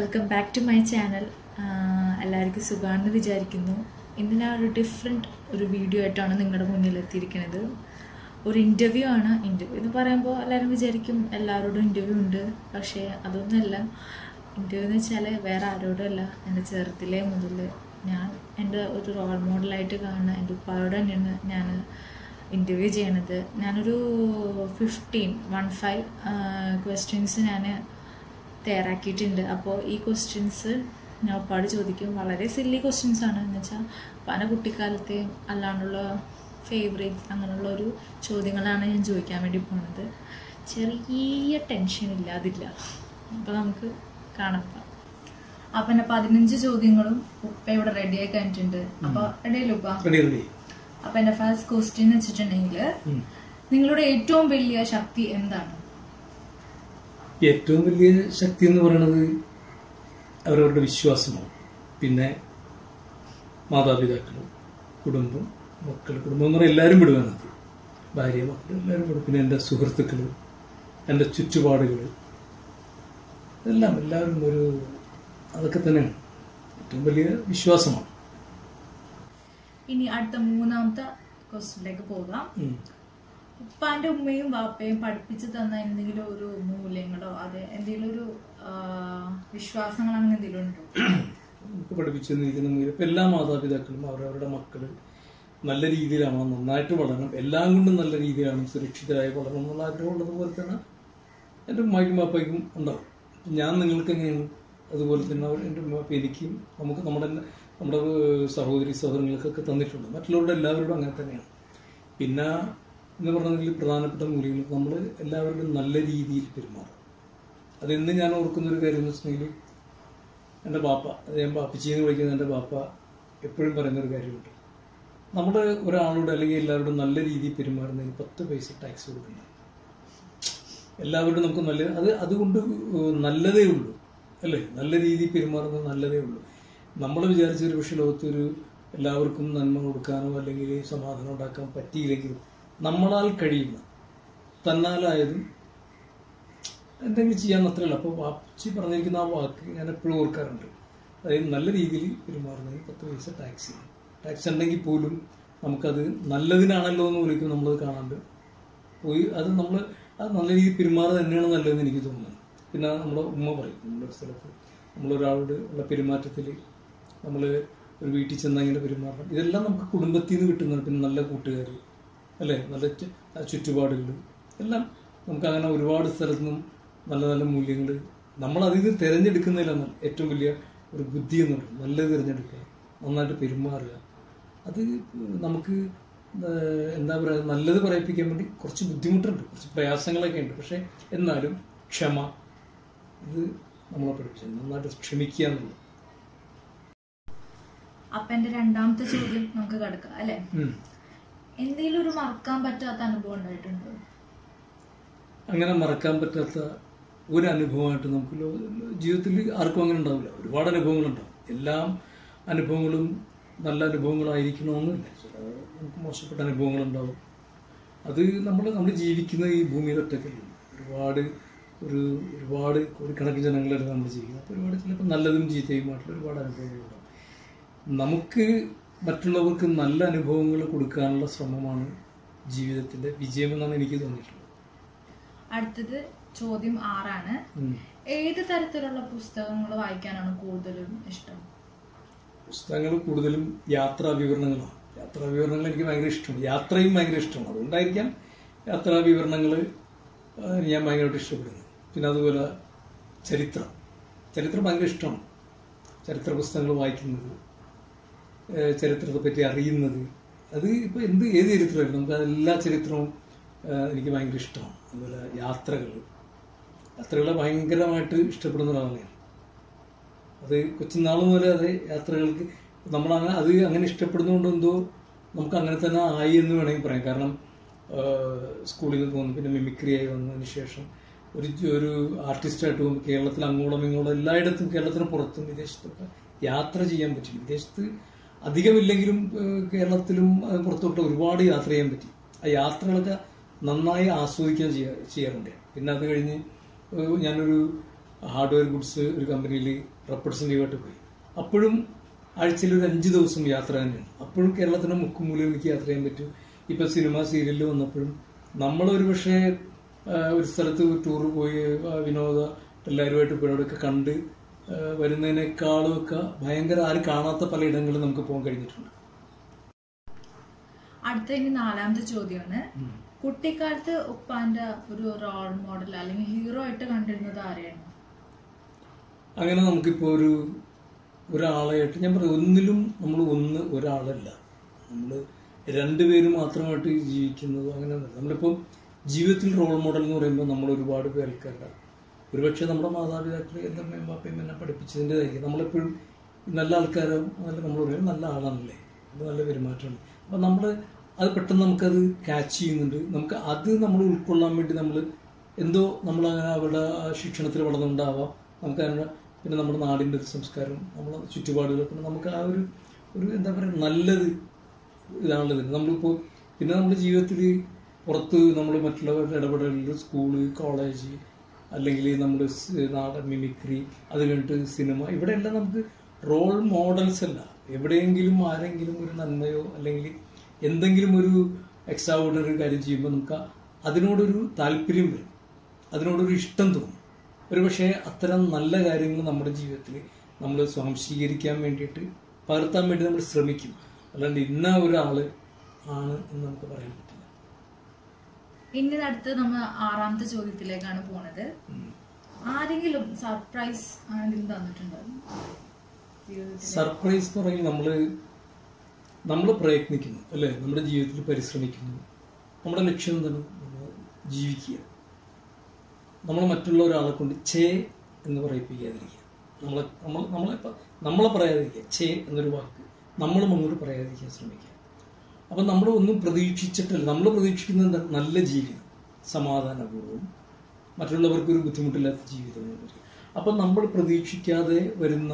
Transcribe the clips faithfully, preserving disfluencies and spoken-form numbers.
Welcome back to my channel. എല്ലാവർക്കും സുഖമാണെന്ന് വിചാരിക്കുന്നു. ഇന്ന് ഞാൻ ഒരു ഡിഫറെൻറ്റ് ഒരു വീഡിയോ ആയിട്ടാണ് നിങ്ങളുടെ മുന്നിലെത്തിയിരിക്കുന്നത്. ഒരു ഇൻ്റർവ്യൂ ആണ്. ഇൻ്റർവ്യൂ എന്ന് പറയുമ്പോൾ എല്ലാവരും വിചാരിക്കും എല്ലാവരോടും ഇൻ്റർവ്യൂ ഉണ്ട്, പക്ഷേ അതൊന്നുമല്ല. ഇൻ്റർവ്യൂ എന്ന് വെച്ചാൽ വേറെ ആരോടും അല്ല, എൻ്റെ ചെറുതിലേ മുതൽ ഞാൻ എൻ്റെ ഒരു റോൾ മോഡലായിട്ട് കാണുന്ന എൻ്റെ ഉപ്പായോട് തന്നെയാണ് ഞാൻ ഇൻ്റർവ്യൂ ചെയ്യണത്. ഞാനൊരു ഫിഫ്റ്റീൻ വൺ ഫൈവ് ക്വസ്റ്റ്യൻസ് ഞാൻ തയ്യാറാക്കിയിട്ടുണ്ട്. അപ്പോൾ ഈ ക്വസ്റ്റ്യൻസ് ഞാൻ ഉപ്പാട് ചോദിക്കും. വളരെ സില്ലി ക്വസ്റ്റ്യൻസ് ആണ്. എന്ന് വെച്ചാൽ പല കുട്ടിക്കാലത്തെയും അല്ലാണ്ടുള്ള ഫേവറേറ്റ്സ് അങ്ങനെയുള്ള ഒരു ചോദ്യങ്ങളാണ് ഞാൻ ചോദിക്കാൻ വേണ്ടി പോകുന്നത്. ചെറിയ ടെൻഷൻ ഇല്ലാതില്ല. അപ്പോൾ നമുക്ക് കാണാം. അപ്പം എൻ്റെ പതിനഞ്ച് ചോദ്യങ്ങളും ഉപ്പ ഇവിടെ റെഡി ആയി കഴിഞ്ഞിട്ടുണ്ട്. അപ്പോൾ റെഡിയല്ലേ ഉപ്പ? അപ്പം എൻ്റെ ഫസ്റ്റ് ക്വസ്റ്റ്യൻ എന്ന് വെച്ചിട്ടുണ്ടെങ്കിൽ, നിങ്ങളുടെ ഏറ്റവും വലിയ ശക്തി എന്താണ്? ഏറ്റവും വലിയ ശക്തി എന്ന് പറയുന്നത് അവരവരുടെ വിശ്വാസമാണ്. പിന്നെ മാതാപിതാക്കൾ, കുടുംബം, മക്കൾ. കുടുംബം എന്ന് പറഞ്ഞാൽ എല്ലാവരും വിടുവാനത്, ഭാര്യ, മക്കൾ എല്ലാവരും വിടും. പിന്നെ എൻ്റെ സുഹൃത്തുക്കൾ, എൻ്റെ ചുറ്റുപാടുകൾ, എല്ലാം എല്ലാവരും ഒരു അതൊക്കെ തന്നെയാണ് ഏറ്റവും വലിയ വിശ്വാസമാണ്. ഇനി അടുത്ത മൂന്നാമത്തെ ക്വസ്റ്റ്യനിലേക്ക് പോകാം. ഉപ്പാന്റെ ഉമ്മയും വാപ്പയും പഠിപ്പിച്ചു തന്ന എന്തെങ്കിലും ഒരു മൂല്യങ്ങളോ അതെ എന്തെങ്കിലും ഒരു വിശ്വാസങ്ങൾ അങ്ങനെ എന്തെങ്കിലും ഉണ്ടോ? നമുക്ക് പഠിപ്പിച്ചു തന്നിരിക്കുന്ന മൂല്യം ഇപ്പം എല്ലാ മാതാപിതാക്കളും അവരവരുടെ മക്കൾ നല്ല രീതിയിലാണ്, നന്നായിട്ട് വളരണം, എല്ലാം കൊണ്ടും നല്ല രീതിയിലാണ് സുരക്ഷിതരായി വളരണം എന്നുള്ള ആഗ്രഹമുള്ളതുപോലെ തന്നെ എൻ്റെ ഉമ്മയ്ക്കും വാപ്പയ്ക്കും ഉണ്ടാവും. ഞാൻ നിങ്ങൾക്ക് എങ്ങനെയാണ് അതുപോലെ തന്നെ എൻ്റെ ഉമ്മ എനിക്കും നമുക്ക് നമ്മുടെ നമ്മുടെ സഹോദരി സഹോദരങ്ങൾക്കൊക്കെ തന്നിട്ടുണ്ട്. മറ്റുള്ളവരുടെ എല്ലാവരോടും അങ്ങനെ തന്നെയാണ്. പിന്നെ എന്ന് പറഞ്ഞതിൽ പ്രധാനപ്പെട്ട മൂല്യങ്ങൾ നമ്മൾ എല്ലാവരോടും നല്ല രീതിയിൽ പെരുമാറും. അതെന്ന് ഞാൻ ഓർക്കുന്നൊരു കാര്യം എന്ന് വെച്ചിട്ടുണ്ടെങ്കിൽ, എൻ്റെ ബാപ്പ, അത് ഞാൻ ബാപ്പച്ചിന്ന് വിളിക്കുന്ന എൻ്റെ ബാപ്പ എപ്പോഴും പറയുന്നൊരു കാര്യമുണ്ട്. നമ്മൾ ഒരാളോട് അല്ലെങ്കിൽ എല്ലാവരോടും നല്ല രീതിയിൽ പെരുമാറുന്നതിന് പത്ത് പൈസ ടാക്സ് കൊടുക്കണം. എല്ലാവരോടും നമുക്ക് നല്ല അത് അതുകൊണ്ട് നല്ലതേ ഉള്ളൂ, അല്ലേ? നല്ല രീതിയിൽ പെരുമാറുന്നത് നല്ലതേ ഉള്ളൂ. നമ്മൾ വിചാരിച്ച ഒരു പക്ഷേ ലോകത്തൊരു എല്ലാവർക്കും നന്മ കൊടുക്കാനോ അല്ലെങ്കിൽ സമാധാനം ഉണ്ടാക്കാൻ പറ്റിയില്ലെങ്കിലും നമ്മളാൽ കഴിയുന്ന തന്നാലായതും എന്തെങ്കിലും ചെയ്യാൻ അത്രയല്ല. അപ്പോൾ വാപ്പച്ചി പറഞ്ഞിരിക്കുന്ന ആ വാക്ക് ഞാൻ എപ്പോഴും ഓർക്കാറുണ്ട്. അതായത് നല്ല രീതിയിൽ പെരുമാറുന്നതിന് പത്ത് പൈസ ടാക്സ് ടാക്സ് ഉണ്ടെങ്കിൽ പോലും നമുക്കത് നല്ലതിനാണല്ലോ എന്ന് വിളിക്കും നമ്മളത് കാണാണ്ട് പോയി. അത് നമ്മൾ അത് നല്ല രീതിയിൽ പെരുമാറുക തന്നെയാണ് നല്ലതെന്ന് എനിക്ക് തോന്നുന്നത്. പിന്നെ നമ്മുടെ ഉമ്മ പറയും, നമ്മളൊരു സ്ഥലത്ത് നമ്മളൊരാളോട് ഉള്ള പെരുമാറ്റത്തിൽ നമ്മൾ ഒരു വീട്ടിൽ ചെന്നാൽ ഇങ്ങനെ പെരുമാറണം. ഇതെല്ലാം നമുക്ക് കുടുംബത്തിൽ നിന്ന് കിട്ടുന്നതാണ്. പിന്നെ നല്ല കൂട്ടുകാർ, അല്ലേ, നല്ല ചുറ്റുപാടുകൾ എല്ലാം നമുക്ക് അങ്ങനെ ഒരുപാട് സ്ഥലത്തു നിന്നും നല്ല നല്ല മൂല്യങ്ങൾ നമ്മൾ അതിൽ നിന്ന് തിരഞ്ഞെടുക്കുന്നതിലാണ് ഏറ്റവും വലിയ ഒരു ബുദ്ധി എന്ന് പറയുന്നത്. നല്ലത് തിരഞ്ഞെടുക്കുക, നന്നായിട്ട് പെരുമാറുക. അത് നമുക്ക് എന്താ പറയുക, നല്ലത് പറയിപ്പിക്കാൻ വേണ്ടി കുറച്ച് ബുദ്ധിമുട്ടുണ്ട്, കുറച്ച് പ്രയാസങ്ങളൊക്കെ ഉണ്ട്. പക്ഷേ എന്നാലും ക്ഷമ, ഇത് നമ്മളെ പഠിപ്പിച്ചത് നന്നായിട്ട് ക്ഷമിക്കുക എന്നുള്ളത്. അപ്പൊ എന്റെ രണ്ടാമത്തെ ചോദ്യം നമുക്ക് കിടക്കാം, അല്ലെ? എന്തെങ്കിലും ഒരു മറക്കാൻ പറ്റാത്ത അനുഭവം ഉണ്ടായിട്ടുണ്ടോ? അങ്ങനെ മറക്കാൻ പറ്റാത്ത ഒരു അനുഭവമായിട്ട് നമുക്ക് ജീവിതത്തിൽ ആർക്കും അങ്ങനെ ഉണ്ടാവില്ല. ഒരുപാട് അനുഭവങ്ങളുണ്ടാവും. എല്ലാ അനുഭവങ്ങളും നല്ല അനുഭവങ്ങളായിരിക്കണമെന്നില്ല. ചില നമുക്ക് മോശപ്പെട്ട അനുഭവങ്ങളുണ്ടാവും. അത് നമ്മൾ നമ്മൾ ജീവിക്കുന്ന ഈ ഭൂമിയിൽ ഒറ്റയ്ക്കല്ല. ഒരുപാട് ഒരു ഒരുപാട് കോടിക്കണക്കിന് ജനങ്ങളാണ് നമ്മൾ ജീവിക്കുന്നത്. അപ്പോൾ ഒരുപാട് ചിലപ്പോൾ നല്ലതും ചീത്തയുമായിട്ടുള്ള ഒരുപാട് അനുഭവങ്ങളുണ്ടാവും. നമുക്ക് മറ്റുള്ളവർക്ക് നല്ല അനുഭവങ്ങൾ കൊടുക്കാനുള്ള ശ്രമമാണ് ജീവിതത്തിന്റെ വിജയമെന്നാണ് എനിക്ക് തോന്നിയിട്ടുള്ളത്. അടുത്തത് ചോദ്യം ആറാണ്. ഏത് തരത്തിലുള്ള പുസ്തകങ്ങൾ വായിക്കാനാണ് കൂടുതലും ഇഷ്ടം? പുസ്തകങ്ങൾ കൂടുതലും യാത്രാ വിവരണങ്ങളാണ്. യാത്രാ വിവരണങ്ങൾ എനിക്ക് ഭയങ്കര ഇഷ്ടമാണ്. യാത്രയും ഭയങ്കര ഇഷ്ടമാണ്. അതുകൊണ്ടായിരിക്കാം യാത്രാ വിവരണങ്ങൾ ഞാൻ ഭയങ്കരമായിട്ട് ഇഷ്ടപ്പെടുന്നത്. പിന്നെ അതുപോലെ ചരിത്രം ചരിത്രം ഭയങ്കര ഇഷ്ടമാണ്. ചരിത്ര പുസ്തകങ്ങൾ വായിക്കുന്നത്, ചരിത്രത്തെ പറ്റി അറിയുന്നത്, അത് ഇപ്പോൾ എന്ത് ഏത് ചരിത്രമായിരുന്നു നമുക്ക് എല്ലാ ചരിത്രവും എനിക്ക് ഭയങ്കര ഇഷ്ടമാണ്. അതുപോലെ യാത്രകൾ യാത്രകളെ ഭയങ്കരമായിട്ട് ഇഷ്ടപ്പെടുന്ന ഒരാളാണ്. അത് കൊച്ചുനാൾ മുതലേ അത് യാത്രകൾക്ക് നമ്മളങ്ങനെ അത് അങ്ങനെ ഇഷ്ടപ്പെടുന്നതുകൊണ്ട് എന്തോ നമുക്ക് അങ്ങനെ തന്നെ ആയി എന്ന് വേണമെങ്കിൽ പറയാം. കാരണം സ്കൂളിൽ നിന്ന് പോകുന്നു, പിന്നെ മിമിക്രി ആയി വന്നതിന് ശേഷം ഒരു ഒരു ആർട്ടിസ്റ്റായിട്ട് പോകുമ്പോൾ കേരളത്തിൽ അങ്ങോളം ഇങ്ങോളം എല്ലായിടത്തും, കേരളത്തിന് പുറത്തും വിദേശത്തൊക്കെ യാത്ര ചെയ്യാൻ പറ്റി. വിദേശത്ത് അധികമില്ലെങ്കിലും കേരളത്തിലും പുറത്തോട്ട് ഒരുപാട് യാത്ര ചെയ്യാൻ പറ്റി. ആ യാത്രകളൊക്കെ നന്നായി ആസ്വദിക്കാൻ ചെയ്യാ ചെയ്യാറുണ്ട് പിന്നെ അത് കഴിഞ്ഞ് ഞാനൊരു ഹാർഡ്വെയർ ഗുഡ്സ് ഒരു കമ്പനിയിൽ റെപ്രസെൻറ്റേറ്റീവായിട്ട് പോയി. അപ്പോഴും ആഴ്ചയിൽ ഒരു അഞ്ച് ദിവസം യാത്ര തന്നെയാണ്. അപ്പോഴും കേരളത്തിൻ്റെ മുക്കുമൂലം എനിക്ക് യാത്ര ചെയ്യാൻ പറ്റും. ഇപ്പം സിനിമ സീരിയലിൽ വന്നപ്പോഴും നമ്മളൊരു പക്ഷേ ഒരു സ്ഥലത്ത് ടൂർ പോയി വിനോദ എല്ലാവരുമായിട്ട് ഇപ്പോഴൊക്കെ കണ്ട് വരുന്നതിനേക്കാളും ഒക്കെ ഭയങ്കര ആരും കാണാത്ത പല ഇടങ്ങളിൽ നമുക്ക് പോകാൻ കഴിഞ്ഞിട്ടുണ്ട്. അടുത്ത ഇനി നാലാമത്തെ ചോദ്യമാണ്, കുട്ടിക്കാലത്ത് ഉപ്പാന്റെ ഒരു റോൾ മോഡൽ അല്ലെങ്കിൽ ഹീറോ ആയിട്ട് കണ്ടിരുന്നത് ആരെയാണ്? അങ്ങനെ നമുക്കിപ്പോ ഒരു ഒരാളായിട്ട് ഞാൻ പറയും, ഒന്നിലും നമ്മൾ ഒന്ന് ഒരാളല്ല, നമ്മൾ രണ്ടുപേരും മാത്രമായിട്ട് ജീവിക്കുന്നത് അങ്ങനെ. നമ്മളിപ്പോൾ ജീവിതത്തിൽ റോൾ മോഡൽ എന്ന് പറയുമ്പോൾ നമ്മൾ ഒരുപാട് പേർക്കല്ല, ഒരുപക്ഷെ നമ്മുടെ മാതാപിതാക്കൾ എൻ്റെ അമ്മയും പാപ്പയും എന്നെ പഠിപ്പിച്ചതിൻ്റെതായിരിക്കും. നമ്മളെപ്പോഴും നല്ല ആൾക്കാരോ നല്ല നമ്മൾ പറയും നല്ല ആളാണല്ലേ, അത് നല്ല പെരുമാറ്റമാണ്. അപ്പം നമ്മൾ അത് പെട്ടെന്ന് നമുക്കത് ക്യാച്ച് ചെയ്യുന്നുണ്ട്. നമുക്ക് അത് നമ്മൾ ഉൾക്കൊള്ളാൻ വേണ്ടി നമ്മൾ എന്തോ നമ്മളങ്ങനെ അവരുടെ ശിക്ഷണത്തിൽ വളർന്നുണ്ടാവാം. നമുക്കതിനുള്ള പിന്നെ നമ്മുടെ നാടിൻ്റെ ഒരു സംസ്കാരം, നമ്മളെ ചുറ്റുപാടുകൾ, പിന്നെ നമുക്ക് ആ ഒരു ഒരു എന്താ പറയുക നല്ലത് ഇതാണുള്ളത്. നമ്മളിപ്പോൾ പിന്നെ നമ്മുടെ ജീവിതത്തിൽ പുറത്ത് നമ്മൾ മറ്റുള്ളവരുടെ ഇടപെടലിൽ സ്കൂള്, കോളേജ്, അല്ലെങ്കിൽ നമ്മുടെ നാടൻ മിമിക്രി, അത് കഴിഞ്ഞിട്ട് സിനിമ, ഇവിടെയെല്ലാം നമുക്ക് റോൾ മോഡൽസ് അല്ല. എവിടെയെങ്കിലും ആരെങ്കിലും ഒരു നന്മയോ അല്ലെങ്കിൽ എന്തെങ്കിലും ഒരു എക്സ്ട്രാ ഓർഡിനറി കാര്യം ചെയ്യുമ്പോൾ നമുക്ക് അതിനോടൊരു താല്പര്യം വരും, അതിനോടൊരു ഇഷ്ടം തോന്നും. ഒരു പക്ഷേ അത്തരം നല്ല കാര്യങ്ങൾ നമ്മുടെ ജീവിതത്തിൽ നമ്മൾ സ്വാംശീകരിക്കാൻ വേണ്ടിയിട്ട് പകർത്താൻ വേണ്ടി നമ്മൾ ശ്രമിക്കും. അല്ലാണ്ട് ഇന്ന ഒരാൾ ആണ് എന്ന് നമുക്ക് പറയാൻ പറ്റില്ല. ഇനി അടുത്ത് നമ്മൾ ആറാമത്തെ ചോദ്യത്തിലേക്കാണ് പോണത്. ആരെങ്കിലും സർപ്രൈസ് ആണെങ്കിലും തന്നിട്ടുണ്ടോ? സർപ്രൈസ് എന്ന് പറയുന്നത് നമ്മള് നമ്മൾ പ്രയത്നിക്കുന്നു അല്ലേ, നമ്മുടെ ജീവിതത്തിൽ പരിശ്രമിക്കുന്നു. നമ്മുടെ ലക്ഷ്യം എന്താണ്? നമ്മൾ ജീവിക്കുക. നമ്മൾ മറ്റുള്ള ഒരാളെ കൊണ്ട് ചേ എന്ന് പറയിപ്പിക്കാതിരിക്കുക. നമ്മളെ നമ്മൾ നമ്മളെ നമ്മളെ പറയാതിരിക്കുക. ചേ എന്നൊരു വാക്ക് നമ്മളും അങ്ങോട്ട് പറയാതിരിക്കാൻ ശ്രമിക്കുക. അപ്പം നമ്മൾ ഒന്നും പ്രതീക്ഷിച്ചിട്ടല്ല, നമ്മൾ പ്രതീക്ഷിക്കുന്നത് എന്താ? നല്ല ജീവിതം, സമാധാനപൂർവ്വം, മറ്റുള്ളവർക്കൊരു ബുദ്ധിമുട്ടില്ലാത്ത ജീവിതം. അപ്പം നമ്മൾ പ്രതീക്ഷിക്കാതെ വരുന്ന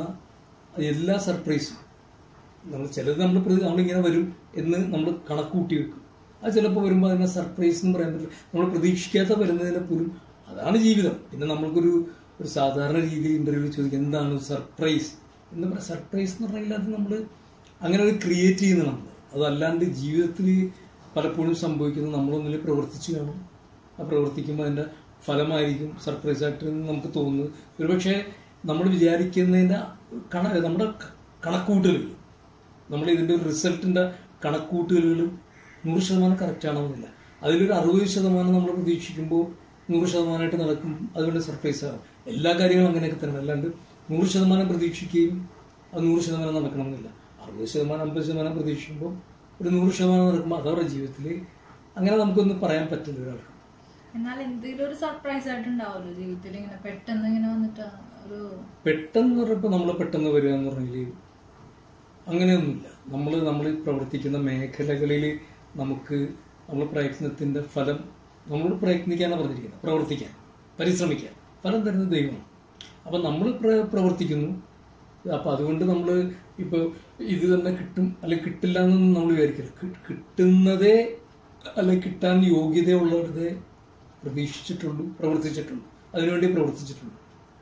എല്ലാ സർപ്രൈസും നമ്മൾ ചിലത് നമ്മൾ നമ്മളിങ്ങനെ വരും എന്ന് നമ്മൾ കണക്കൂട്ടി വെക്കും. അത് ചിലപ്പോൾ വരുമ്പോൾ അതിനെ സർപ്രൈസ് എന്ന് പറയാൻ പറ്റില്ല. നമ്മൾ പ്രതീക്ഷിക്കാത്ത വരുന്നതിനെ പോലും അതാണ് ജീവിതം. പിന്നെ നമ്മൾക്കൊരു ഒരു സാധാരണ രീതിയിൽ ഇന്റർവ്യൂ ചോദിക്കുക എന്താണ് സർപ്രൈസ് എന്ന് പറയാം. സർപ്രൈസ് എന്ന് പറഞ്ഞാൽ അത് നമ്മൾ അങ്ങനെ ഒരു ക്രിയേറ്റ് ചെയ്യുന്ന നമ്മൾ, അതല്ലാണ്ട് ജീവിതത്തിൽ പലപ്പോഴും സംഭവിക്കുന്നത് നമ്മളൊന്നിൽ പ്രവർത്തിച്ചു കാണും. ആ പ്രവർത്തിക്കുമ്പോൾ അതിൻ്റെ ഫലമായിരിക്കും സർപ്രൈസ് ആയിട്ട് നമുക്ക് തോന്നുന്നത്. ഒരുപക്ഷെ നമ്മൾ വിചാരിക്കുന്നതിൻ്റെ കണ നമ്മുടെ കണക്കൂട്ടലുകൾ, നമ്മൾ ഇതിൻ്റെ ഒരു റിസൾട്ടിൻ്റെ കണക്കൂട്ടലുകൾ നൂറ് ശതമാനം കറക്റ്റ് ആണെന്നില്ല. അതിലൊരു അറുപത് ശതമാനം നമ്മൾ പ്രതീക്ഷിക്കുമ്പോൾ നൂറ് ശതമാനമായിട്ട് നടക്കും. അതുകൊണ്ട് സർപ്രൈസ് ആകും. എല്ലാ കാര്യങ്ങളും അങ്ങനെയൊക്കെ തന്നെ. അല്ലാണ്ട് നൂറ് ശതമാനം പ്രതീക്ഷിക്കുകയും അത് നൂറ് ശതമാനം നടക്കണമെന്നില്ല. അറുപത് ശതമാനം അമ്പത് ശതമാനം പ്രതീക്ഷിക്കുമ്പോൾ ഒരു നൂറ് ശതമാനം നടക്കുമ്പോൾ അതവരുടെ ജീവിതത്തിൽ അങ്ങനെ നമുക്കൊന്നും പറയാൻ പറ്റില്ല ഒരാൾക്ക്. എന്നാൽ എന്തെങ്കിലും ഒരു സർപ്രൈസ് ആയിട്ടുണ്ടാവുമല്ലോ ജീവിതത്തിൽ, ഇങ്ങനെ പെട്ടെന്ന് ഇങ്ങനെ വന്നിട്ട് ഒരു പെട്ടെന്ന് പറഞ്ഞപ്പോൾ നമ്മൾ പെട്ടെന്ന് വരിക എന്ന് പറഞ്ഞാൽ അങ്ങനെയൊന്നുമില്ല. നമ്മൾ നമ്മൾ പ്രവർത്തിക്കുന്ന മേഖലകളിൽ നമുക്ക് നമ്മൾ പ്രയത്നത്തിൻ്റെ ഫലം നമ്മളോട് പ്രയത്നിക്കാനാണ് പറഞ്ഞിരിക്കുന്നത്. പ്രവർത്തിക്കാൻ, പരിശ്രമിക്കാൻ, ഫലം തരുന്നത് ദൈവമാണ്. അപ്പം നമ്മൾ പ്രവർത്തിക്കുന്നു. അപ്പം അതുകൊണ്ട് നമ്മൾ ഇപ്പോൾ ഇത് തന്നെ കിട്ടും അല്ലെങ്കിൽ കിട്ടില്ല എന്നൊന്നും നമ്മൾ വിചാരിക്കില്ല. കിട്ടുന്നതേ അല്ലെങ്കിൽ കിട്ടാൻ യോഗ്യതയുള്ളവരുടെ പ്രതീക്ഷിച്ചിട്ടുള്ളൂ, പ്രവർത്തിച്ചിട്ടുള്ളൂ, അതിനുവേണ്ടി പ്രവർത്തിച്ചിട്ടുള്ളൂ.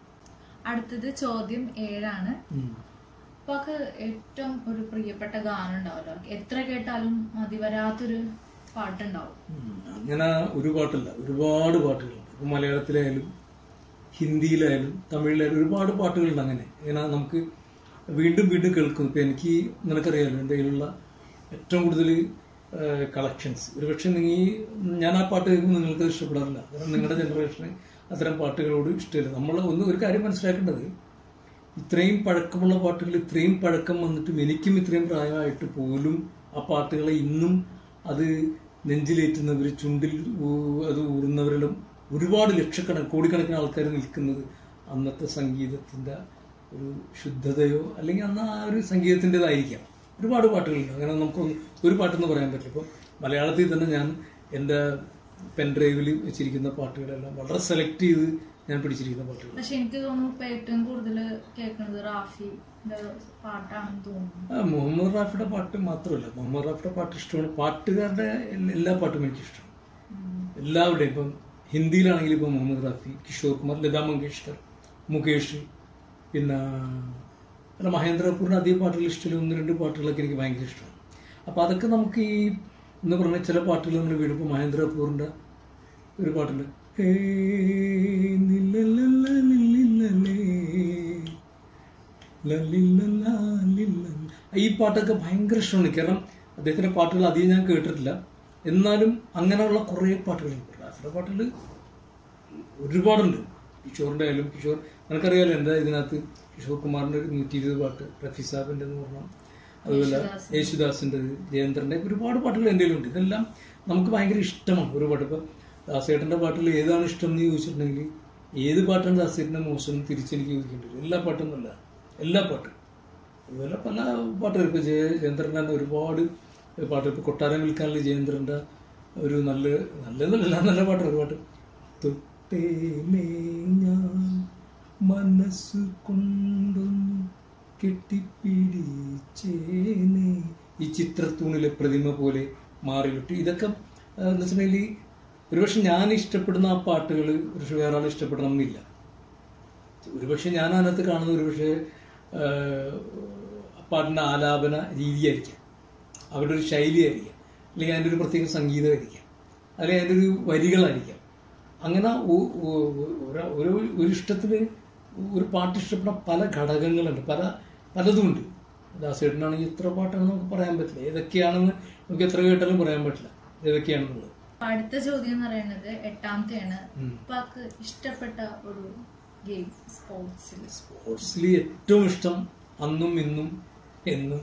അടുത്തത് ചോദ്യം ഏഴാണ്. അപ്പൊക്ക് ഏറ്റവും ഒരു പ്രിയപ്പെട്ട ഗാനം ഉണ്ടാവല്ലോ, എത്ര കേട്ടാലും മതി വരാത്തൊരു പാട്ടുണ്ടാവും? അങ്ങനെ ഒരു പാട്ടല്ല, ഒരുപാട് പാട്ടുകളുണ്ട്. ഇപ്പം മലയാളത്തിലായാലും ഹിന്ദിയിലായാലും തമിഴിലായാലും ഒരുപാട് പാട്ടുകളുണ്ട്. അങ്ങനെ ഇങ്ങനെ നമുക്ക് വീണ്ടും വീണ്ടും കേൾക്കും. ഇപ്പം എനിക്ക് നിനക്കറിയാമല്ലോ എൻ്റെ കയ്യിലുള്ള ഏറ്റവും കൂടുതൽ കളക്ഷൻസ്. ഒരുപക്ഷെ നിങ്ങൾ ഞാൻ ആ പാട്ട് കേൾക്കുമ്പോൾ നിങ്ങൾക്ക് ഇഷ്ടപ്പെടാറില്ല, കാരണം നിങ്ങളുടെ ജനറേഷന് അത്തരം പാട്ടുകളോട് ഇഷ്ടമില്ല. നമ്മൾ ഒന്ന് ഒരു കാര്യം മനസ്സിലാക്കേണ്ടത്, ഇത്രയും പഴക്കമുള്ള പാട്ടുകൾ, ഇത്രയും പഴക്കം വന്നിട്ടും എനിക്കും ഇത്രയും പ്രായമായിട്ട് പോലും ആ പാട്ടുകളെ ഇന്നും അത് നെഞ്ചിലേറ്റുന്നവർ, ചുണ്ടിൽ അത് ഊറുന്നവരിലും ഒരുപാട് ലക്ഷക്കണക്കിന് കോടിക്കണക്കിന് ആൾക്കാർ നിൽക്കുന്നത് അന്നത്തെ സംഗീതത്തിൻ്റെ ഒരു ശുദ്ധതയോ അല്ലെങ്കിൽ അന്ന് ആ ഒരു സംഗീതത്തിൻ്റെതായിരിക്കാം. ഒരുപാട് പാട്ടുകളുണ്ട്. അങ്ങനെ നമുക്കൊന്ന് ഒരു പാട്ടെന്ന് പറയാൻ പറ്റില്ല. ഇപ്പം മലയാളത്തിൽ തന്നെ ഞാൻ എൻ്റെ പെൻ ഡ്രൈവിൽ വെച്ചിരിക്കുന്ന പാട്ടുകളെല്ലാം വളരെ സെലക്ട് ചെയ്ത് ഞാൻ പിടിച്ചിരിക്കുന്ന പാട്ടുകൾ. പക്ഷെ എനിക്ക് തോന്നുന്നു ഇപ്പൊ ഏറ്റവും കൂടുതൽ കേൾക്കുന്നത് റാഫിന്റെ പാട്ടാണെന്ന് തോന്നുന്നു. ആ മുഹമ്മദ് റാഫിയുടെ പാട്ട് മാത്രമല്ല, മുഹമ്മദ് റാഫിയുടെ പാട്ട് ഇഷ്ടമാണ്. പാട്ടുകാരുടെ എല്ലാ പാട്ടും എനിക്ക് ഇഷ്ടമാണ്, എല്ലാവരുടെയും. ഇപ്പം ഹിന്ദിയിലാണെങ്കിൽ ഇപ്പം മുഹമ്മദ് റാഫി, കിഷോർ കുമാർ, ലതാ മങ്കേഷ്കർ, മുകേഷ്, പിന്നെ അല്ല മഹേന്ദ്ര കപൂറിൻ്റെ അധികം പാട്ടുകൾ ഇഷ്ടമില്ല, ഒന്ന് രണ്ട് പാട്ടുകളൊക്കെ എനിക്ക് ഭയങ്കര ഇഷ്ടമാണ്. അപ്പോൾ അതൊക്കെ നമുക്ക് ഈ എന്ന് പറഞ്ഞാൽ ചില പാട്ടുകൾ നമ്മൾ വീടുമ്പോൾ മഹേന്ദ്ര കപൂറിൻ്റെ ഒരു പാട്ടുണ്ട്, ഹേ നില്ലല്ലല്ല നില്ലില്ലല്ലേ ലല്ലില്ലല്ല ലില്ലല്ല. ഈ പാട്ടൊക്കെ ഭയങ്കര ഇഷ്ടമാണ്. കാരണം അദ്ദേഹത്തിൻ്റെ പാട്ടുകൾ അധികം ഞാൻ കേട്ടിട്ടില്ല, എന്നാലും അങ്ങനെയുള്ള കുറേ പാട്ടുകളുണ്ട്. റാഫിയുടെ പാട്ടുകൾ ഒരുപാടുണ്ട്. കിഷോറിൻ്റെ ആയാലും, കിഷോർ നിനക്കറിയാമല്ലോ എൻ്റെ ഇതിനകത്ത് കിഷോർ കുമാറിൻ്റെ ഒരു നൂറ്റി ഇരുപത് പാട്ട്, റഫി സാബിൻ്റെ എന്ന് പറഞ്ഞാൽ, അതുപോലെ യേശുദാസിൻ്റെ, ജയേന്ദ്രൻ്റെ ഒരുപാട് പാട്ടുകൾ എൻ്റെ കയ്യിലുണ്ട്. ഇതെല്ലാം നമുക്ക് ഭയങ്കര ഇഷ്ടമാണ്. ഒരു പാട്ട് ഇപ്പം ദാസേട്ടൻ്റെ പാട്ടിൽ ഏതാണ് ഇഷ്ടം എന്ന് ചോദിച്ചിട്ടുണ്ടെങ്കിൽ ഏത് പാട്ടാണ് ദാസേട്ടൻ്റെ മോശം തിരിച്ചെനിക്ക് ചോദിക്കേണ്ടി വരും. എല്ലാ പാട്ടും നല്ല, എല്ലാ പാട്ടും. അതുപോലെ പല പാട്ടുകൾ ഇപ്പോൾ ജയ ജയേന്ദ്രൻ്റെ തന്നെ ഒരുപാട് പാട്ട്. ഇപ്പോൾ കൊട്ടാരം വിൽക്കാനുള്ള ജയേന്ദ്രൻ്റെ ഒരു നല്ല നല്ലതല്ല നല്ല പാട്ട്, ഒരു പാട്ട് തൊട്ടേലേ ഞാൻ മനസ്സ് കൊണ്ടും കെട്ടിപ്പിടിച്ചേനെ ഈ ചിത്രത്തൂണിലെ പ്രതിമ പോലെ മാറിവിട്ടു. ഇതൊക്കെ എന്ന് വെച്ചിട്ടുണ്ടെങ്കിൽ ഒരുപക്ഷെ ഞാൻ ഇഷ്ടപ്പെടുന്ന ആ പാട്ടുകൾ ഒരുപക്ഷെ വേറെ ആൾ ഇഷ്ടപ്പെടണമെന്നില്ല. ഒരുപക്ഷെ ഞാൻ അതിനകത്ത് കാണുന്ന ഒരുപക്ഷെ പാട്ടിൻ്റെ ആലാപന രീതിയായിരിക്കാം, അവരുടെ ഒരു ശൈലിയായിരിക്കാം, അല്ലെങ്കിൽ അതിൻ്റെ ഒരു പ്രത്യേക സംഗീതമായിരിക്കാം, അല്ലെങ്കിൽ അതിൻ്റെ ഒരു വരികളായിരിക്കാം. അങ്ങനെ ഒരു ഒരു ഇഷ്ടത്തിന് ഒരു പാട്ട് ഇഷ്ടപ്പെടുന്ന പല ഘടകങ്ങളുണ്ട്, പല പലതുമുണ്ട്. ദാസേട്ടനാണെങ്കിൽ ഇത്ര പാട്ടാണെന്ന് നമുക്ക് പറയാൻ പറ്റില്ല, ഏതൊക്കെയാണെന്ന് നമുക്ക് എത്ര കേട്ടാലും പറയാൻ പറ്റില്ല ഏതൊക്കെയാണെന്നുള്ളത്. അടുത്ത ചോദ്യം എന്ന് പറയുന്നത് എട്ടാമത്തെയാണ്. ഉപ്പാക്ക് ഇഷ്ടപ്പെട്ട ഒരു ഗെയിം സ്പോർട്സിൽ? സ്പോർട്സിൽ ഏറ്റവും ഇഷ്ടം അന്നും ഇന്നും എന്നും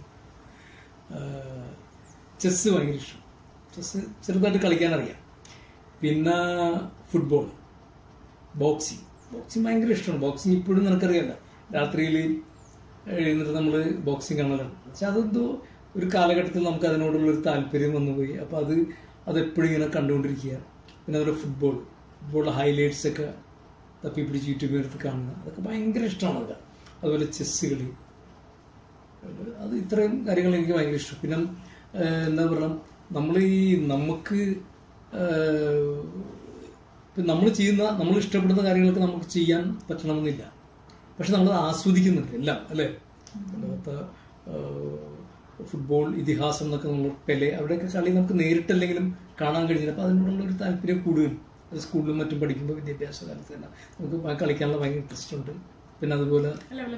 ചെസ്സ് ഭയങ്കര ഇഷ്ടം. ചെസ്സ് ചെറുതായിട്ട് കളിക്കാൻ അറിയാം. പിന്നെ ഫുട്ബോൾ, ബോക്സിങ് ബോക്സിങ് ഭയങ്കര ഇഷ്ടമാണ്. ബോക്സിങ് ഇപ്പോഴും നിനക്കറിയാമല്ലോ, രാത്രിയിൽ എഴുന്നിട്ട് നമ്മൾ ബോക്സിങ് കാണലാണ്. പക്ഷെ അതെന്തോ ഒരു കാലഘട്ടത്തിൽ നമുക്ക് അതിനോടുള്ളൊരു താല്പര്യം വന്നുപോയി. അപ്പോൾ അത് അതെപ്പോഴും ഇങ്ങനെ കണ്ടുകൊണ്ടിരിക്കുക. പിന്നെ അതുപോലെ ഫുട്ബോൾ ഫുട്ബോളിലെ ഹൈലൈറ്റ്സൊക്കെ തപ്പി പിടിച്ച് യൂട്യൂബിൽ എടുത്ത് കാണുക, അതൊക്കെ ഭയങ്കര ഇഷ്ടമാണ്. അതൊക്കെ അതുപോലെ ചെസ്സുകൾ, അത് ഇത്രയും കാര്യങ്ങൾ എനിക്ക് ഭയങ്കര ഇഷ്ടം. പിന്നെ എന്താ പറയുക, നമ്മൾ ഈ നമുക്ക് നമ്മൾ ചെയ്യുന്ന നമ്മൾ ഇഷ്ടപ്പെടുന്ന കാര്യങ്ങളൊക്കെ നമുക്ക് ചെയ്യാൻ പറ്റണമെന്നില്ല, പക്ഷെ നമ്മൾ ആസ്വദിക്കുന്നുണ്ട് എല്ലാം, അല്ലേ? ലോകത്തെ ഫുട്ബോൾ ഇതിഹാസം എന്നൊക്കെ നമ്മൾ പെലെ അവിടെയൊക്കെ കളി നമുക്ക് നേരിട്ടല്ലെങ്കിലും കാണാൻ കഴിഞ്ഞില്ല. അപ്പോൾ അതിനോടുള്ള ഒരു താല്പര്യം കൂടുതലും അത് സ്കൂളിലും മറ്റും പഠിക്കുമ്പോൾ വിദ്യാഭ്യാസ കാലത്ത് തന്നെ നമുക്ക് കളിക്കാനുള്ള ഭയങ്കര ഇൻട്രസ്റ്റ് ഉണ്ട്. പിന്നെ അതുപോലെ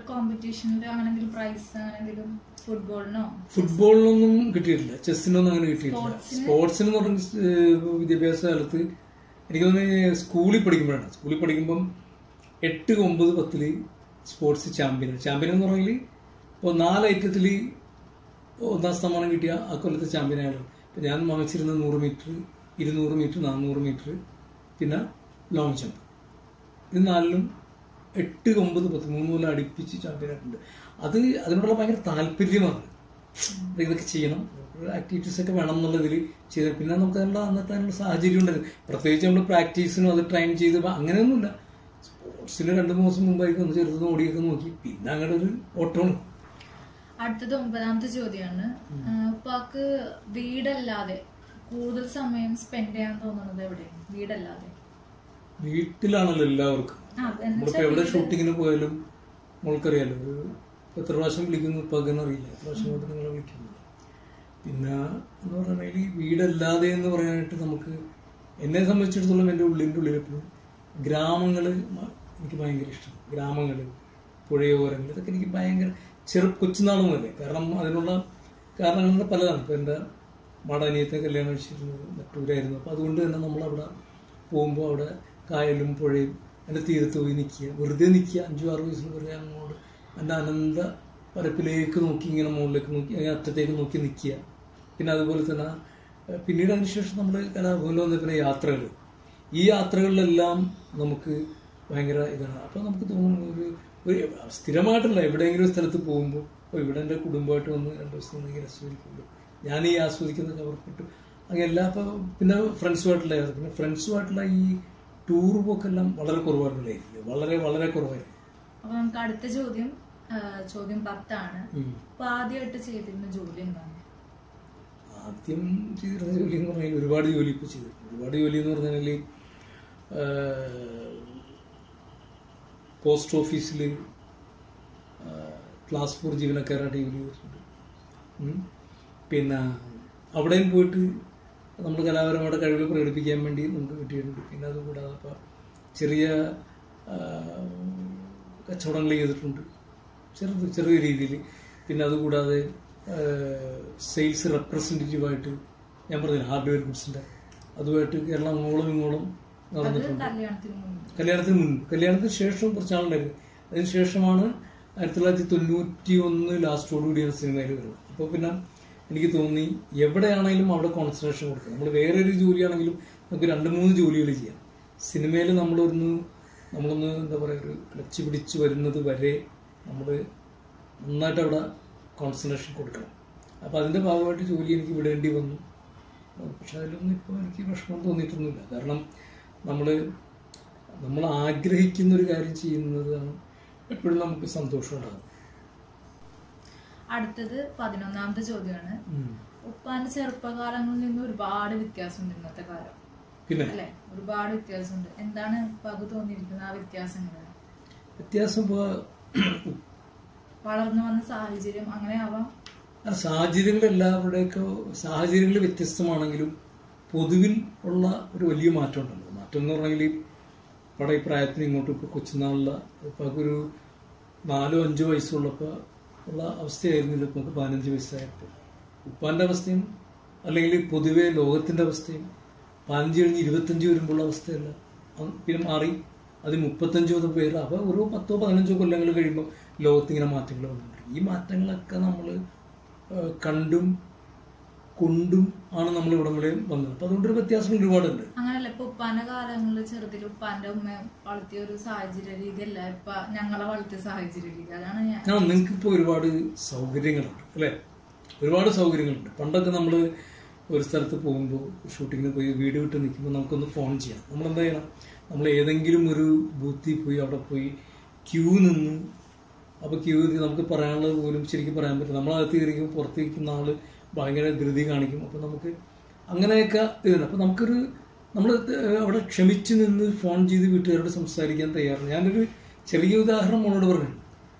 ഫുട്ബോളിനൊന്നും കിട്ടിയിട്ടില്ല, ചെസ്സിനൊന്നും അങ്ങനെ കിട്ടിയിട്ടില്ല. സ്പോർട്സിന് എന്ന് പറഞ്ഞ വിദ്യാഭ്യാസ കാലത്ത് എനിക്ക് തോന്നുന്നത് സ്കൂളിൽ പഠിക്കുമ്പോഴാണ്. സ്കൂളിൽ പഠിക്കുമ്പം എട്ട് ഒമ്പത് പത്തില് സ്പോർട്സ് ചാമ്പ്യൻ ചാമ്പ്യൻ എന്ന് പറഞ്ഞാൽ ഇപ്പോൾ നാല് ഐറ്റത്തിൽ ഒന്നാം സ്ഥാനം കിട്ടിയ ആ കൊല്ലത്തെ ചാമ്പ്യനായാണ്. ഇപ്പം ഞാൻ വാങ്ങിച്ചിരുന്ന നൂറ് മീറ്റർ, ഇരുന്നൂറ് മീറ്റർ, നാനൂറ് മീറ്റർ, പിന്നെ ലോങ് ജമ്പ്, ഇത് നാലിലും എട്ട് ഒമ്പത് പത്ത് മൂന്ന് കൊല്ലം അടുപ്പിച്ച് ചാമ്പ്യനായിട്ടുണ്ട്. അത് അതിനോടുള്ള ഭയങ്കര താല്പര്യമാണ്. ഇതൊക്കെ ചെയ്യണം, ആക്ടിവിറ്റീസൊക്കെ വേണം എന്നുള്ളതിൽ ചെയ്ത് പിന്നെ നമുക്ക് അതിനുള്ള അന്നത്തെ അതിനുള്ള സാഹചര്യം ഉണ്ടായിരുന്നു. പ്രത്യേകിച്ച് നമ്മൾ പ്രാക്ടീസിനും അത് ട്രെയിൻ ചെയ്ത് അങ്ങനെയൊന്നുമില്ല. സ്പോർട്സിൽ രണ്ട് മൂന്ന് ദിവസം മുമ്പായിരിക്കും ഒന്ന് ചെറുതൊന്ന് ഓടിയൊക്കെ നോക്കി പിന്നെ അങ്ങനെ ഒരു ഓട്ടമാണ്. അടുത്തത് ഒമ്പതാമത്തെ ചോദ്യമാണ്. ഉപ്പാക്ക് വീടല്ലാതെ കൂടുതൽ സമയം സ്പെൻഡ് ചെയ്യാൻ തോന്നുന്നത് എവിടെയാണ്? വീടല്ലാതെ വീട്ടിലാണല്ലോ എല്ലാവർക്കും. നമ്മളിപ്പോ എവിടെ ഷൂട്ടിങ്ങിന് പോയാലും നമ്മൾക്കറിയാലോ, ഒരു എത്ര പ്രാവശ്യം വിളിക്കുന്നു ഉപ്പാക്കെന്ന് അറിയില്ല, എത്ര പ്രാവശ്യം കൊണ്ട് നിങ്ങളെ വിളിക്കുന്നില്ല. പിന്നെ എന്ന് പറഞ്ഞാൽ ഈ വീടല്ലാതെ എന്ന് പറയാനായിട്ട് നമുക്ക് എന്നെ സംബന്ധിച്ചിടത്തോളം എൻ്റെ ഉള്ളിൻ്റെ ഉള്ളിൽ എപ്പോഴും ഗ്രാമങ്ങൾ എനിക്ക് ഭയങ്കര ഇഷ്ടം. ഗ്രാമങ്ങൾ, പുഴയോരങ്ങൾ, ഇതൊക്കെ എനിക്ക് ഭയങ്കര ചെറു കൊച്ചുനാളും അല്ലേ. കാരണം അതിനുള്ള കാരണങ്ങൾ പലതാണ്. ഇപ്പോൾ എൻ്റെ മാടാനിയത്തെ കല്യാണം കഴിച്ചിരുന്നത് മറ്റൂരായിരുന്നു. അപ്പോൾ അതുകൊണ്ട് തന്നെ നമ്മളവിടെ പോകുമ്പോൾ അവിടെ കായലും പുഴയും എൻ്റെ തീരത്ത് പോയി നിൽക്കുക, വെറുതെ നിൽക്കുക. അഞ്ചു ആറ് വയസ്സിൽ വെറുതെ അങ്ങോട്ട് എൻ്റെ അനന്ത പരപ്പിലേക്ക് നോക്കി ഇങ്ങനെ മുകളിലേക്ക് നോക്കി അറ്റത്തേക്ക് നോക്കി നിൽക്കുക. പിന്നെ അതുപോലെ തന്നെ പിന്നീട് അതിനുശേഷം നമ്മൾ കലാഭവനിൽ വന്ന പിന്നെ യാത്രകൾ, ഈ യാത്രകളിലെല്ലാം നമുക്ക് ഭയങ്കര ഇതാണ്. അപ്പോൾ നമുക്ക് തോന്നുന്നു ഒരു ഒരു സ്ഥിരമായിട്ടല്ല എവിടെയെങ്കിലും ഒരു സ്ഥലത്ത് പോകുമ്പോൾ അപ്പോൾ ഇവിടെ എൻ്റെ കുടുംബമായിട്ട് വന്ന് രണ്ട് ദിവസം ഭയങ്കര ആസ്വദിക്കുന്നുണ്ട്. ഞാൻ ഈ ആസ്വദിക്കുന്ന കവർക്കിട്ട് അങ്ങനെ എല്ലാ. അപ്പോൾ പിന്നെ ഫ്രണ്ട്സുമായിട്ടുള്ള പിന്നെ ഫ്രണ്ട്സുമായിട്ടുള്ള ഈ ടൂർ പോക്കെല്ലാം വളരെ കുറവായിരുന്നു ലൈഫിൽ, വളരെ വളരെ കുറവായിരുന്നു. അപ്പോൾ നമുക്ക് അടുത്ത ചോദ്യം ചോദ്യം പത്താണ്. അപ്പോൾ ആദ്യമായിട്ട് ചെയ്തിരുന്ന ജോലി എന്താണ്? ആദ്യം ചെയ്തിരുന്ന ജോലി എന്ന് പറഞ്ഞാൽ ഒരുപാട് ജോലി ഇപ്പോൾ ചെയ്തിട്ടുണ്ട്. ഒരുപാട് ജോലി എന്ന് പറഞ്ഞാൽ പോസ്റ്റ് ഓഫീസിൽ ക്ലാസ് ഫോർ ജീവനക്കാരായിട്ട് ജോലി ചെയ്തിട്ടുണ്ട്. പിന്നെ അവിടെയും പോയിട്ട് നമ്മൾ കലാപരമായിട്ട് കഴിവ് പ്രകടിപ്പിക്കാൻ വേണ്ടി നമുക്ക് കിട്ടിയിട്ടുണ്ട്. പിന്നെ അതുകൂടാതെ അപ്പോൾ ചെറിയ കച്ചവടങ്ങൾ ചെയ്തിട്ടുണ്ട്, ചെറുത് ചെറിയ രീതിയിൽ. പിന്നെ അതുകൂടാതെ സെയിൽസ് റെപ്രസെൻറ്റേറ്റീവായിട്ട് ഞാൻ പറഞ്ഞില്ല ഹാർഡ്വെയർ ഗുഡ്സിൻ്റെ, അതുമായിട്ട് കേരളം അങ്ങോളം ഇങ്ങോളം നടന്നിട്ടുണ്ട്. കല്യാണത്തിന് മുൻപ്, കല്യാണത്തിന് ശേഷം കുറച്ചാളുണ്ടായിരുന്നു. അതിന് ശേഷമാണ് ആയിരത്തി തൊള്ളായിരത്തി തൊണ്ണൂറ്റി ഒന്ന് ലാസ്റ്റോടുകൂടിയാണ് സിനിമയിൽ വരുന്നത്. അപ്പോൾ പിന്നെ എനിക്ക് തോന്നി എവിടെയാണെങ്കിലും അവിടെ കോൺസെൻട്രേഷൻ കൊടുക്കുക. നമ്മൾ വേറൊരു ജോലിയാണെങ്കിലും നമുക്ക് രണ്ട് മൂന്ന് ജോലികൾ ചെയ്യാം. സിനിമയിൽ നമ്മളൊന്ന് നമ്മളൊന്ന് എന്താ പറയുക ഒരു ക്ലച്ച് പിടിച്ച് വരുന്നത് വരെ നമ്മൾ നന്നായിട്ട് അവിടെ കോൺസെൻട്രേഷൻ കൊടുക്കണം. അപ്പോൾ അതിൻ്റെ ഭാഗമായിട്ട് ജോലി എനിക്ക് വിടേണ്ടി വന്നു. പക്ഷെ അതിലൊന്നും ഇപ്പോൾ എനിക്ക് വിഷമം തോന്നിയിട്ടൊന്നുമില്ല. കാരണം നമ്മൾ നമ്മൾ ആഗ്രഹിക്കുന്ന ഒരു കാര്യം ചെയ്യുന്നതാണ് എപ്പോഴും നമുക്ക് സന്തോഷം ഉണ്ടാകും. അടുത്തത് പതിനൊന്നാമത്തെ ചോദ്യമാണ്. ഉപ്പാന്റെ ചെറുപ്പകാലങ്ങളിൽ നിന്ന് ഒരുപാട് വ്യത്യാസമുണ്ട് ഇന്നത്തെ കാലം, പിന്നെ അല്ലെ? ഒരുപാട് വ്യത്യാസമുണ്ട്. എന്താണ് ഉപ്പാക്ക് തോന്നിയിരിക്കുന്നത് ആ വ്യത്യാസങ്ങൾ? വ്യത്യാസം ഇപ്പോൾ വളർന്നു വന്ന സാഹചര്യം അങ്ങനെ ആവാം. സാഹചര്യങ്ങൾ എല്ലാവരുടെയൊക്കെ സാഹചര്യങ്ങൾ വ്യത്യസ്തമാണെങ്കിലും പൊതുവിൽ ഉള്ള ഒരു വലിയ മാറ്റം ഉണ്ടല്ലോ. മാറ്റം എന്ന് പറഞ്ഞെങ്കിൽ ഇവിടെ ഈ പ്രായത്തിന് ഇങ്ങോട്ട് ഇപ്പോൾ കൊച്ചുനാളില ഇപ്പോൾ ഒരു നാലോ അഞ്ചോ വയസ്സുള്ളപ്പോൾ ഉള്ള അവസ്ഥയായിരുന്നില്ല ഇപ്പോൾ നമുക്ക് പതിനഞ്ച് വയസ്സായപ്പോൾ. ഉപ്പാൻ്റെ അവസ്ഥയും അല്ലെങ്കിൽ പൊതുവെ ലോകത്തിൻ്റെ അവസ്ഥയും പതിനഞ്ച് കഴിഞ്ഞ് ഇരുപത്തഞ്ച് വരുമ്പോഴുള്ള അവസ്ഥയല്ല, പിന്നെ മാറി. അത് മുപ്പത്തഞ്ചോ പേര് അപ്പോൾ ഓരോ പത്തോ പതിനഞ്ചോ കൊല്ലങ്ങൾ കഴിയുമ്പോൾ ലോകത്തിങ്ങനെ മാറ്റങ്ങൾ വന്നിട്ടുണ്ട്. ഈ മാറ്റങ്ങളൊക്കെ നമ്മൾ കണ്ടും കൊണ്ടും ആണ് നമ്മൾ ഇവിടങ്ങളിൽ വന്നത്. അപ്പൊ അതുകൊണ്ടൊരു വ്യത്യാസം ഒരുപാടുണ്ട്. അങ്ങനല്ല ഇപ്പൊ ഉപ്പാന്റെ കാലങ്ങളിൽ ചെറുതിൽ ഉപ്പാന്റെ ഉമ്മ വളർത്തിയ ഒരു സാഹചര്യ രീതി അല്ല ഇപ്പൊ ഞങ്ങളെ വളർത്തിയ സാഹചര്യ രീതി. അതാണ് ഞാൻ ആ നിങ്ങൾക്ക് ഇപ്പോൾ ഒരുപാട് സൗകര്യങ്ങളുണ്ട് അല്ലേ, ഒരുപാട് സൗകര്യങ്ങളുണ്ട്. പണ്ടൊക്കെ നമ്മൾ ഒരു സ്ഥലത്ത് പോകുമ്പോൾ ഷൂട്ടിങ്ങിന് പോയി വീട് വിട്ട് നിൽക്കുമ്പോൾ നമുക്കൊന്ന് ഫോൺ ചെയ്യണം. നമ്മളെന്താ ചെയ്യണം, നമ്മൾ ഏതെങ്കിലും ഒരു ബൂത്തിൽ പോയി അവിടെ പോയി ക്യൂ നിന്ന്, അപ്പോൾ ക്യൂ നമുക്ക് പറയാനുള്ളത് പോലും ശരിക്കും പറയാൻ പറ്റില്ല. നമ്മളകത്ത് കയറിക്കുമ്പോൾ പുറത്തേക്കുന്ന ആള് ഭയങ്കര ധൃതി കാണിക്കും. അപ്പോൾ നമുക്ക് അങ്ങനെയൊക്കെ ഇതാണ്. അപ്പോൾ നമുക്കൊരു നമ്മൾ അവിടെ ക്ഷമിച്ച് നിന്ന് ഫോൺ ചെയ്ത് വീട്ടുകാരോട് സംസാരിക്കാൻ തയ്യാറാണ്. ഞാനൊരു ചെറിയ ഉദാഹരണം മോളോട് പറഞ്ഞു.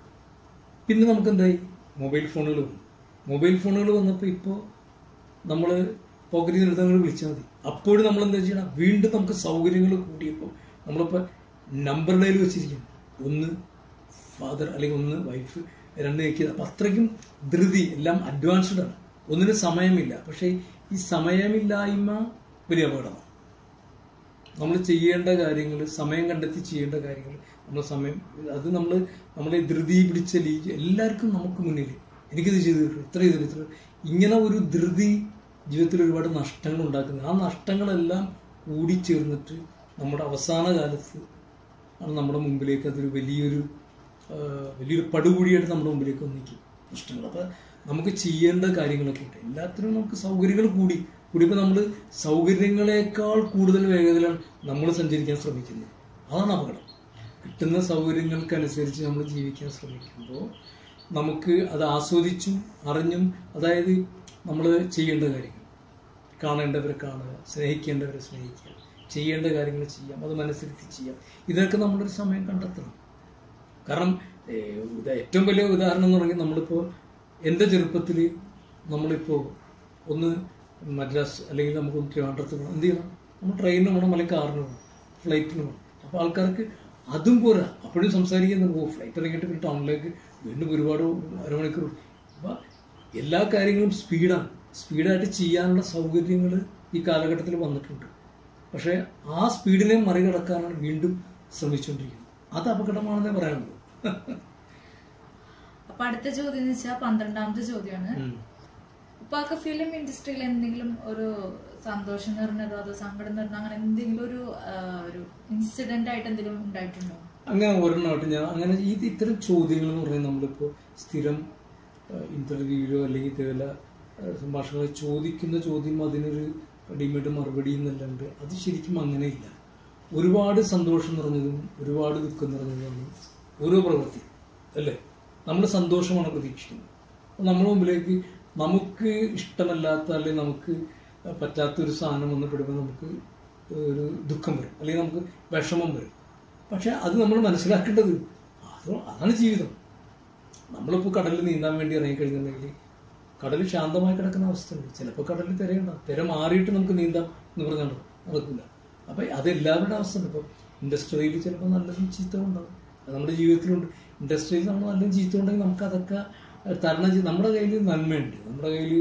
പിന്നെ നമുക്കെന്തായി, മൊബൈൽ ഫോണുകൾ വന്നു. മൊബൈൽ ഫോണുകൾ വന്നപ്പോൾ ഇപ്പോൾ നമ്മൾ പോക്കറ്റിൽ നിന്ന് എടുത്തങ്ങൾ വിളിച്ചാൽ മതി. അപ്പോഴും നമ്മൾ എന്താ ചെയ്യണം, വീണ്ടും നമുക്ക് സൗകര്യങ്ങൾ കൂടിയപ്പോൾ നമ്മളിപ്പോൾ നമ്പർ ഡയൽ വെച്ചിരിക്കുന്നു. ഒന്ന് ഫാദർ അല്ലെങ്കിൽ ഒന്ന് വൈഫ്, രണ്ട് നിൽക്കുക. അപ്പം അത്രയ്ക്കും ധൃതി, എല്ലാം അഡ്വാൻസ്ഡ് ആണ്. ഒന്നിനും സമയമില്ല. പക്ഷേ ഈ സമയമില്ലായ്മ വലിയ അപകടമാണ്. നമ്മൾ ചെയ്യേണ്ട കാര്യങ്ങൾ, സമയം കണ്ടെത്തി ചെയ്യേണ്ട കാര്യങ്ങൾ, നമ്മൾ സമയം അത് നമ്മൾ നമ്മളെ ധൃതി പിടിച്ച ലീഗ് എല്ലാവർക്കും നമുക്ക് മുന്നിൽ എനിക്കിത് ചെയ്തിട്ടുണ്ട്, ഇത്ര ചെയ്തിട്ട് ഇത്ര ഇങ്ങനെ ഒരു ധൃതി ജീവിതത്തിൽ ഒരുപാട് നഷ്ടങ്ങൾ ഉണ്ടാക്കുന്നത്. ആ നഷ്ടങ്ങളെല്ലാം കൂടിച്ചേർന്നിട്ട് നമ്മുടെ അവസാന കാലത്ത് ആണ് നമ്മുടെ മുമ്പിലേക്ക് അതൊരു വലിയൊരു വലിയൊരു പടുകൂടിയായിട്ട് നമ്മുടെ മുമ്പിലേക്ക് വന്നിരിക്കും നഷ്ടങ്ങൾ. അപ്പം നമുക്ക് ചെയ്യേണ്ട കാര്യങ്ങളൊക്കെ ഉണ്ട്. എല്ലാത്തിനും നമുക്ക് സൗകര്യങ്ങൾ കൂടി കൂടിയപ്പോൾ നമ്മൾ സൗകര്യങ്ങളെക്കാൾ കൂടുതൽ വേഗതയിലാണ് നമ്മൾ സഞ്ചരിക്കാൻ ശ്രമിക്കുന്നത്. അതാണ് അപകടം. കിട്ടുന്ന സൗകര്യങ്ങൾക്കനുസരിച്ച് നമ്മൾ ജീവിക്കാൻ ശ്രമിക്കുമ്പോൾ നമുക്ക് അത് ആസ്വദിച്ചും അറിഞ്ഞും, അതായത് നമ്മൾ ചെയ്യേണ്ട കാര്യങ്ങൾ, കാണേണ്ടവരെ കാണുക, സ്നേഹിക്കേണ്ടവരെ സ്നേഹിക്കുക, ചെയ്യേണ്ട കാര്യങ്ങൾ ചെയ്യാം, അത് മനസ്സിരുത്തി ചെയ്യാം. ഇതൊക്കെ നമ്മളൊരു സമയം കണ്ടെത്തണം. കാരണം ഏറ്റവും വലിയ ഉദാഹരണം എന്ന് പറഞ്ഞാൽ നമ്മളിപ്പോൾ എൻ്റെ ചെറുപ്പത്തിൽ നമ്മളിപ്പോൾ ഒന്ന് മദ്രാസ് അല്ലെങ്കിൽ നമുക്കൊന്ന് ട്രിവാൻഡ്രത്ത് പോകണം, എന്ത് ചെയ്യണം, നമ്മൾ ട്രെയിനിന് പോകണം അല്ലെങ്കിൽ കാറിന് പോകണം, ഫ്ലൈറ്റിന് പോകണം. അപ്പോൾ ആൾക്കാർക്ക് അതും പോരാ, അപ്പോഴും സംസാരിക്കുന്നത് പോകും. ഫ്ലൈറ്റ് ഇറങ്ങിയിട്ട് പിന്നെ ടൗണിലേക്ക് വീണ്ടും ഒരുപാട് അരമണിക്കൂർ. അപ്പോൾ എല്ലാ കാര്യങ്ങളും സ്പീഡാണ്. സ്പീഡായിട്ട് ചെയ്യാനുള്ള സൗകര്യങ്ങൾ ഈ കാലഘട്ടത്തിൽ വന്നിട്ടുണ്ട്. പക്ഷേ ആ സ്പീഡിനെ മറികടക്കാനാണ് വീണ്ടും ശ്രമിച്ചുകൊണ്ടിരിക്കുന്നത്. അത് അപകടമാണെന്നേ പറയാനുള്ളൂ. അപ്പൊ അടുത്ത ചോദ്യം എന്ന് വെച്ചാൽ പന്ത്രണ്ടാമത്തെ ചോദ്യമാണ്. ഉപ്പാക്ക് ഫിലിം ഇൻഡസ്ട്രിയിൽ എന്തെങ്കിലും ഒരു സന്തോഷം നിറഞ്ഞതോ അതോ സങ്കടം നിറഞ്ഞോ അങ്ങനെ എന്തെങ്കിലും ഒരു ഒരു ഇൻസിഡന്റ് ആയിട്ട് എന്തെങ്കിലും ഉണ്ടായിട്ടുണ്ടോ? അങ്ങനെ ഒരെണ്ണമായിട്ട് ഞാൻ അങ്ങനെ ഈ ഇത്തരം ചോദ്യങ്ങൾ എന്ന് പറഞ്ഞാൽ നമ്മളിപ്പോൾ സ്ഥിരം ഇന്റർവ്യൂവിലോ അല്ലെങ്കിൽ ഇതേപോലെ സംഭാഷണങ്ങൾ ചോദിക്കുന്ന ചോദ്യം അതിനൊരു റെഡിമെയ്ഡ് മറുപടി എന്നല്ലാണ്ട് അത് ശരിക്കും അങ്ങനെയില്ല. ഒരുപാട് സന്തോഷം നിറഞ്ഞതും ഒരുപാട് ദുഃഖം നിറഞ്ഞതുമാണ് ഓരോ പ്രവൃത്തി അല്ലേ. നമ്മൾ സന്തോഷമാണ് പ്രതീക്ഷിക്കുന്നത്. അപ്പം നമ്മുടെ മുമ്പിലേക്ക് നമുക്ക് ഇഷ്ടമല്ലാത്ത അല്ലെങ്കിൽ നമുക്ക് പറ്റാത്തൊരു സാധനം വന്ന് പെടുമ്പോൾ നമുക്ക് ഒരു ദുഃഖം വരും, അല്ലെങ്കിൽ നമുക്ക് വിഷമം വരും. പക്ഷെ അത് നമ്മൾ മനസ്സിലാക്കേണ്ടത് അത് അതാണ് ജീവിതം. നമ്മളിപ്പോൾ കടലിൽ നീന്താൻ വേണ്ടി ഇറങ്ങിക്കഴിഞ്ഞിട്ടുണ്ടെങ്കിൽ കടൽ ശാന്തമായി കിടക്കുന്ന അവസ്ഥയുണ്ട്. ചിലപ്പോൾ കടലിൽ തിരയുണ്ടാവും, തിര മാറിയിട്ട് നമുക്ക് നീന്താം എന്ന് പറഞ്ഞുണ്ടോ, നടക്കില്ല. അപ്പം അത് എല്ലാവരുടെ അവസ്ഥ ഉണ്ട്. ഇപ്പം ഇൻഡസ്ട്രിയിൽ ചിലപ്പോൾ നല്ലതും ചീത്തവും ഉണ്ടാവും. അത് നമ്മുടെ ജീവിതത്തിലുണ്ട്. ഇൻഡസ്ട്രിയിൽ നമ്മൾ നല്ലതും ചീത്ത ഉണ്ടെങ്കിൽ നമുക്ക് അതൊക്കെ തരണം ചെയ്ത്, നമ്മുടെ കയ്യിൽ നന്മയുണ്ട്, നമ്മുടെ കയ്യിൽ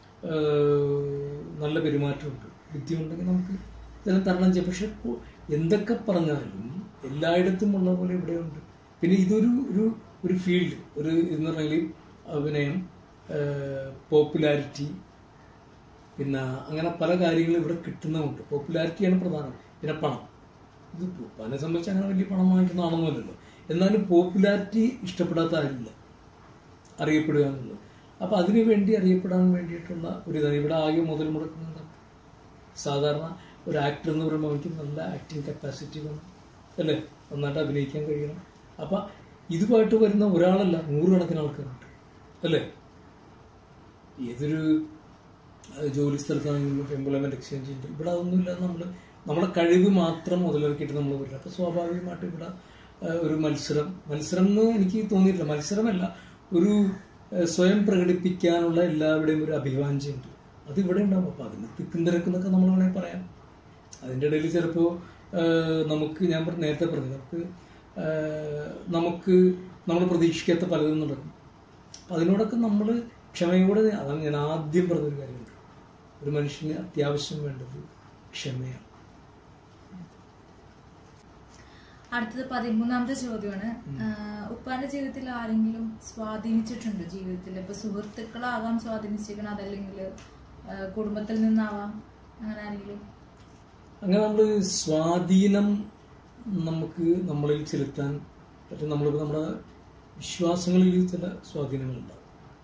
നല്ല പെരുമാറ്റമുണ്ട്, ബുദ്ധിയുണ്ടെങ്കിൽ നമുക്ക് ഇതെല്ലാം തരണം ചെയ്യാം. പക്ഷെ എന്തൊക്കെ പറഞ്ഞാലും എല്ലായിടത്തും ഉള്ള പോലെ ഇവിടെയുണ്ട്. പിന്നെ ഇതൊരു ഒരു ഒരു ഫീൽഡ്, ഒരു എന്ന് പറഞ്ഞാൽ അഭിനയം, പോപ്പുലാരിറ്റി, പിന്നെ അങ്ങനെ പല കാര്യങ്ങളും ഇവിടെ കിട്ടുന്നതുകൊണ്ട് പോപ്പുലാരിറ്റിയാണ് പ്രധാനം. പിന്നെ പണം, ഇത് പനെ സംബന്ധിച്ച് അങ്ങനെ വലിയ പണം വാങ്ങിക്കുന്ന ആളൊന്നുമല്ലല്ലോ. എന്നാലും പോപ്പുലാരിറ്റി ഇഷ്ടപ്പെടാത്ത ആരില്ല, അറിയപ്പെടുക എന്നുള്ളത്. അപ്പം അതിനു വേണ്ടി അറിയപ്പെടാൻ വേണ്ടിയിട്ടുള്ള ഒരു ഇതാണ് ഇവിടെ ആകെ മുതൽ മുടക്കുന്നുണ്ട്. സാധാരണ ഒരു ആക്ടർ എന്ന് പറയുമ്പോൾ അവർക്ക് നല്ല ആക്ടിങ് കപ്പാസിറ്റി വേണം, അല്ലേ, നന്നായിട്ട് അഭിനയിക്കാൻ കഴിയണം. അപ്പം ഇതുമായിട്ട് വരുന്ന ഒരാളല്ല, നൂറുകണക്കിന് ആൾക്കാരുണ്ട്, അല്ലേ. ഏതൊരു ജോലി സ്ഥലത്താണെങ്കിലും എംപ്ലോയ്മെന്റ് എക്സ്ചേഞ്ച് ഉണ്ട്. ഇവിടെ അതൊന്നുമില്ല. നമ്മൾ നമ്മുടെ കഴിവ് മാത്രം മുതലാക്കിയിട്ട് നമ്മൾ വരില്ല. അപ്പോൾ സ്വാഭാവികമായിട്ട് ഇവിടെ ഒരു മത്സരം മത്സരം എന്ന് എനിക്ക് തോന്നിയിട്ടില്ല. മത്സരമല്ല, ഒരു സ്വയം പ്രകടിപ്പിക്കാനുള്ള എല്ലാവരുടെയും ഒരു അഭിവാഞ്ചയുണ്ട്. അത് ഇവിടെ ഉണ്ടാവും. അപ്പം അതിന് തിക്കും തിരക്കുന്നൊക്കെ നമ്മൾ വേണമെങ്കിൽ പറയാം. അതിൻ്റെ ഇടയിൽ ചിലപ്പോൾ നമുക്ക്, ഞാൻ നേരത്തെ പറഞ്ഞു, നമുക്ക് നമുക്ക് നമ്മൾ പ്രതീക്ഷിക്കാത്ത പലതും നടക്കും. അപ്പം അതിനോടൊക്കെ നമ്മൾ ക്ഷമയോടെ, അതാണ് ഞാൻ ആദ്യം പറഞ്ഞൊരു കാര്യമുണ്ട്, ഒരു മനുഷ്യന് അത്യാവശ്യം വേണ്ടത് ക്ഷമയാണ്. അടുത്തത് പതിമൂന്നാമത്തെ ചോദ്യമാണ്. ഉപ്പാന്റെ ജീവിതത്തിൽ ആരെങ്കിലും സ്വാധീനിച്ചിട്ടുണ്ടോ? ജീവിതത്തിൽ ഇപ്പൊ സുഹൃത്തുക്കളാകാം സ്വാധീനിച്ചിരിക്കണം, അതല്ലെങ്കിൽ കുടുംബത്തിൽ നിന്നാവാം, അങ്ങനെ ആരെങ്കിലും? അങ്ങനെ നമ്മൾ സ്വാധീനം നമുക്ക് നമ്മളിൽ ചെലുത്താൻ പറ്റും. നമ്മളിപ്പോൾ നമ്മുടെ വിശ്വാസങ്ങളിൽ ചില സ്വാധീനങ്ങളുണ്ടാവും.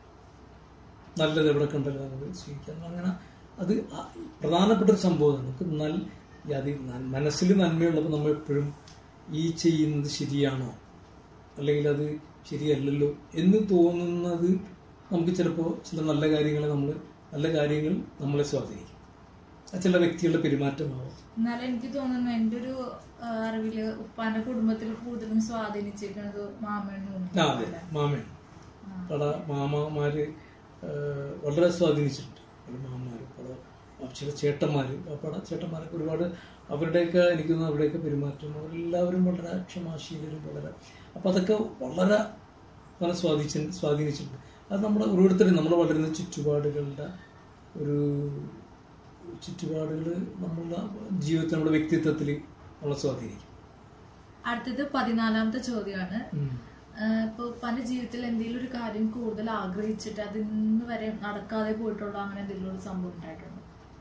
നല്ലത് എവിടെ കണ്ടല്ലോ നമുക്ക് സ്വീകരിക്കാം. അങ്ങനെ അത് പ്രധാനപ്പെട്ട ഒരു സംഭവമാണ്. നമുക്ക് നല്ല അത് മനസ്സിൽ നന്മയുള്ളപ്പോൾ നമ്മൾ എപ്പോഴും ഈ ചെയ്യുന്നത് ശരിയാണോ അല്ലെങ്കിൽ അത് ശരിയല്ലല്ലോ എന്ന് തോന്നുന്നത് നമുക്ക് ചിലപ്പോൾ ചില നല്ല കാര്യങ്ങൾ നമ്മൾ നല്ല കാര്യങ്ങൾ നമ്മളെ സ്വാധീനിക്കും. ചില വ്യക്തികളുടെ പെരുമാറ്റമാവും. എന്നാലും എനിക്ക് തോന്നുന്നു എൻ്റെ ഒരു അറിവില് ഉപ്പാന്റെ കുടുംബത്തിൽ കൂടുതലും സ്വാധീനിച്ചിരിക്കുന്നത് മാമനും. അതെ, മാമൻ പല മാമമാര് വളരെ സ്വാധീനിച്ചിട്ടുണ്ട്. പല മാമമാര്, പല ചില ചേട്ടന്മാര്, പല ചേട്ടന്മാരൊക്കെ ഒരുപാട് അവരുടെയൊക്കെ എനിക്ക് തോന്നുന്നു അവരുടെയൊക്കെ പെരുമാറ്റം അവരെല്ലാവരും വളരെ ക്ഷമാശീലരും വളരെ, അപ്പം അതൊക്കെ വളരെ വളരെ സ്വാധീനിച്ച സ്വാധീനിച്ചിട്ടുണ്ട്. അത് നമ്മുടെ ഓരോരുത്തരും നമ്മൾ വളരുന്ന ചുറ്റുപാടുകളുടെ ഒരു ചുറ്റുപാടുകൾ നമ്മളുടെ ജീവിതത്തിൽ നമ്മുടെ വ്യക്തിത്വത്തിൽ നമ്മളെ സ്വാധീനിക്കും. അടുത്തത് പതിനാലാമത്തെ ചോദ്യമാണ്. ഇപ്പൊ പല ജീവിതത്തിൽ എന്തെങ്കിലും ഒരു കാര്യം കൂടുതൽ ആഗ്രഹിച്ചിട്ട് അത് ഇന്ന് വരെ നടക്കാതെ പോയിട്ടുള്ള അങ്ങനെ എന്തെങ്കിലും ഒരു സംഭവം ഉണ്ടായിട്ടുണ്ടോ?